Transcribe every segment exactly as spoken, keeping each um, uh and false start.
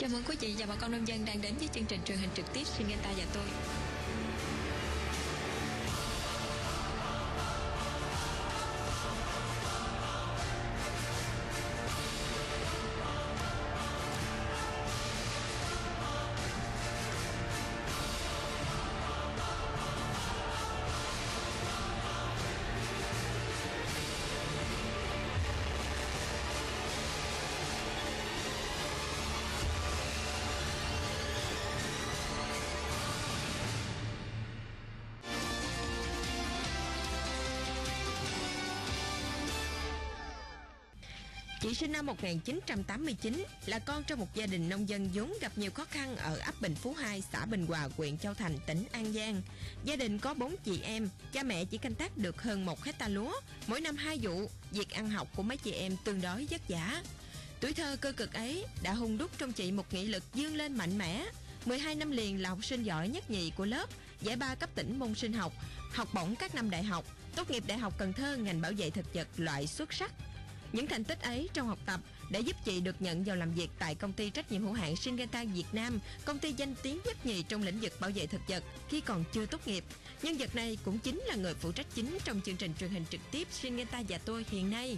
Chào mừng quý vị và bà con nông dân đang đến với chương trình truyền hình trực tiếp Syngenta và tôi. Chị sinh năm một nghìn chín trăm tám mươi chín, là con trong một gia đình nông dân vốn gặp nhiều khó khăn ở ấp Bình Phú hai, xã Bình Hòa, huyện Châu Thành, tỉnh An Giang. Gia đình có bốn chị em, cha mẹ chỉ canh tác được hơn một hecta lúa, mỗi năm hai vụ. Việc ăn học của mấy chị em tương đối vất vả. Tuổi thơ cơ cực ấy đã hung đúc trong chị một nghị lực vươn lên mạnh mẽ. mười hai năm liền là học sinh giỏi nhất nhì của lớp, giải ba cấp tỉnh môn sinh học, học bổng các năm đại học, tốt nghiệp Đại học Cần Thơ ngành bảo vệ thực vật loại xuất sắc. Những thành tích ấy trong học tập đã giúp chị được nhận vào làm việc tại công ty trách nhiệm hữu hạn Syngenta Việt Nam, công ty danh tiếng nhất nhì trong lĩnh vực bảo vệ thực vật khi còn chưa tốt nghiệp. Nhân vật này cũng chính là người phụ trách chính trong chương trình truyền hình trực tiếp Syngenta và tôi hiện nay.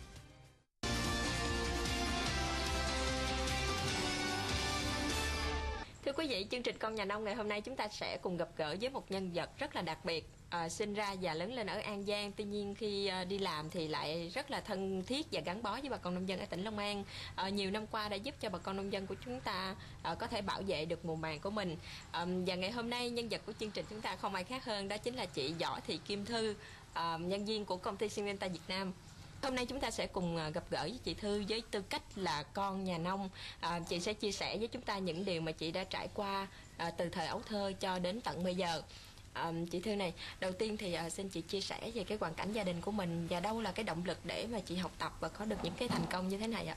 Thưa quý vị, chương trình Con Nhà Nông ngày hôm nay chúng ta sẽ cùng gặp gỡ với một nhân vật rất là đặc biệt. À, sinh ra và lớn lên ở An Giang, tuy nhiên khi à, đi làm thì lại rất là thân thiết và gắn bó với bà con nông dân ở tỉnh Long An. À, nhiều năm qua đã giúp cho bà con nông dân của chúng ta à, có thể bảo vệ được mùa màng của mình. À, và ngày hôm nay nhân vật của chương trình chúng ta không ai khác hơn, đó chính là chị Võ Thị Kim Thư, à, nhân viên của công ty Syngenta Việt Nam. Hôm nay chúng ta sẽ cùng gặp gỡ với chị Thư với tư cách là con nhà nông. À, chị sẽ chia sẻ với chúng ta những điều mà chị đã trải qua à, từ thời ấu thơ cho đến tận bây giờ. À, chị Thư này, đầu tiên thì à, xin chị chia sẻ về cái hoàn cảnh gia đình của mình và đâu là cái động lực để mà chị học tập và có được những cái thành công như thế này ạ?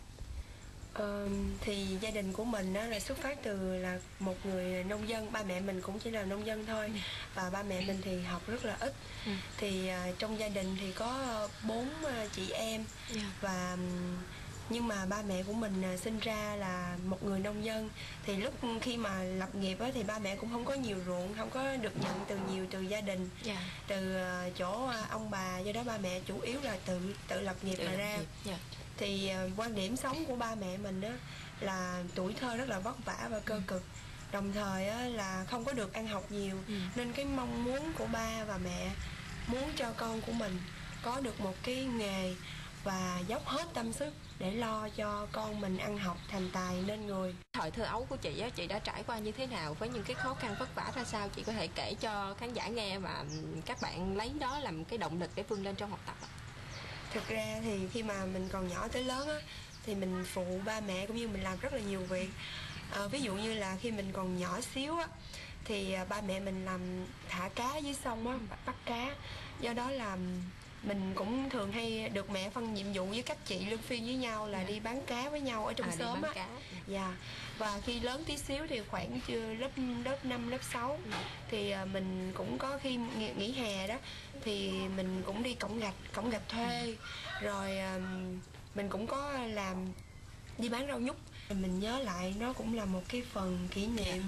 Ờ, thì gia đình của mình đó là xuất phát từ là một người nông dân, ba mẹ mình cũng chỉ là nông dân thôi, và ba mẹ mình thì học rất là ít. ừ. Thì uh, trong gia đình thì có bốn uh, chị em, yeah. và nhưng mà ba mẹ của mình uh, sinh ra là một người nông dân. Thì lúc khi mà lập nghiệp á, thì ba mẹ cũng không có nhiều ruộng, không có được nhận từ nhiều từ gia đình, yeah. từ uh, chỗ uh, ông bà, do đó ba mẹ chủ yếu là tự tự lập nghiệp tự mà ra. Yeah. Thì uh, quan điểm sống của ba mẹ mình đó là tuổi thơ rất là vất vả và cơ cực, đồng thời á, là không có được ăn học nhiều, ừ. nên cái mong muốn của ba và mẹ muốn cho con của mình có được một cái nghề và dốc hết tâm sức để lo cho con mình ăn học thành tài nên người. Thời thơ ấu của chị á, chị đã trải qua như thế nào, với những cái khó khăn vất vả ra sao, chị có thể kể cho khán giả nghe và các bạn lấy đó làm cái động lực để vươn lên trong học tập ạ? Thực ra thì khi mà mình còn nhỏ tới lớn á, thì mình phụ ba mẹ cũng như mình làm rất là nhiều việc. À, ví dụ như là khi mình còn nhỏ xíu á, thì ba mẹ mình làm thả cá dưới sông á, bắt cá. Do đó là mình cũng thường hay được mẹ phân nhiệm vụ với các chị luân phiên với nhau là yeah. đi bán cá với nhau ở trong à, xóm á. Dạ. Và khi lớn tí xíu thì khoảng chưa lớp lớp năm, lớp sáu yeah. thì mình cũng có khi nghỉ, nghỉ hè đó thì mình cũng đi cổng gạch, cổng gạch thuê. Yeah. Rồi mình cũng có làm đi bán rau nhút. Mình nhớ lại nó cũng là một cái phần kỷ niệm yeah.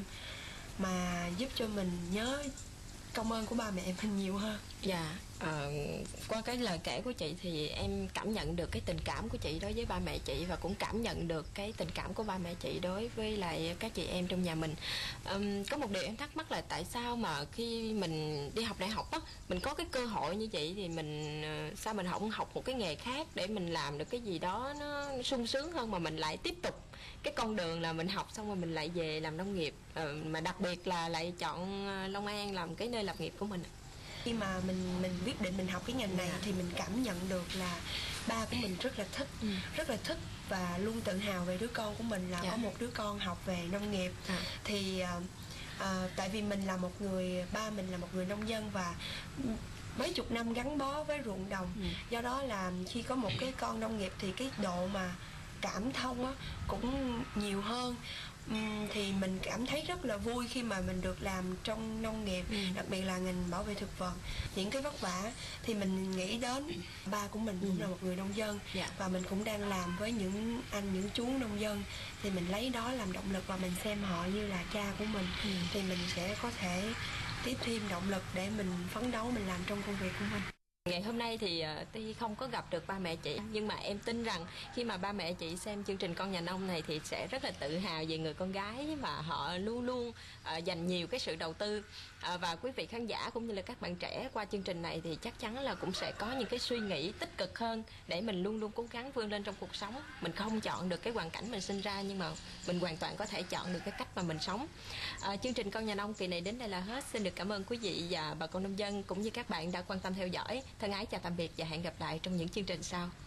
mà giúp cho mình nhớ công ơn của ba mẹ mình nhiều hơn. Dạ, à, qua cái lời kể của chị thì em cảm nhận được cái tình cảm của chị đối với ba mẹ chị, và cũng cảm nhận được cái tình cảm của ba mẹ chị đối với lại các chị em trong nhà mình. Um, có một điều em thắc mắc là tại sao mà khi mình đi học đại học á, mình có cái cơ hội như vậy thì mình sao mình không học một cái nghề khác để mình làm được cái gì đó nó sung sướng hơn, mà mình lại tiếp tục cái con đường là mình học xong rồi mình lại về làm nông nghiệp, uh, mà đặc biệt là lại chọn Long An làm cái nơi lập nghiệp của mình. Khi mà mình mình quyết định mình học cái ngành này yeah. thì mình cảm nhận được là ba của mình rất là thích, ừ. rất là thích và luôn tự hào về đứa con của mình là yeah. có một đứa con học về nông nghiệp. Yeah. Thì uh, uh, tại vì mình là một người, ba mình là một người nông dân và mấy chục năm gắn bó với ruộng đồng, ừ. do đó là khi có một cái con nông nghiệp thì cái độ mà cảm thông á cũng nhiều hơn. Uhm, thì mình cảm thấy rất là vui khi mà mình được làm trong nông nghiệp, ừ. đặc biệt là ngành bảo vệ thực vật. Những cái vất vả thì mình nghĩ đến ba của mình cũng ừ. là một người nông dân, yeah. và mình cũng đang làm với những anh những chú nông dân, thì mình lấy đó làm động lực và mình xem họ như là cha của mình, ừ. thì mình sẽ có thể tiếp thêm động lực để mình phấn đấu, mình làm trong công việc của mình. Ngày hôm nay thì uh, Ti không có gặp được ba mẹ chị, nhưng mà em tin rằng khi mà ba mẹ chị xem chương trình Con Nhà Nông này thì sẽ rất là tự hào về người con gái mà họ luôn luôn uh, dành nhiều cái sự đầu tư. Uh, và quý vị khán giả cũng như là các bạn trẻ qua chương trình này thì chắc chắn là cũng sẽ có những cái suy nghĩ tích cực hơn để mình luôn luôn cố gắng vươn lên trong cuộc sống. Mình không chọn được cái hoàn cảnh mình sinh ra, nhưng mà mình hoàn toàn có thể chọn được cái cách mà mình sống. Uh, chương trình Con Nhà Nông kỳ này đến đây là hết. Xin được cảm ơn quý vị và bà con nông dân cũng như các bạn đã quan tâm theo dõi. Thân ái chào tạm biệt và hẹn gặp lại trong những chương trình sau.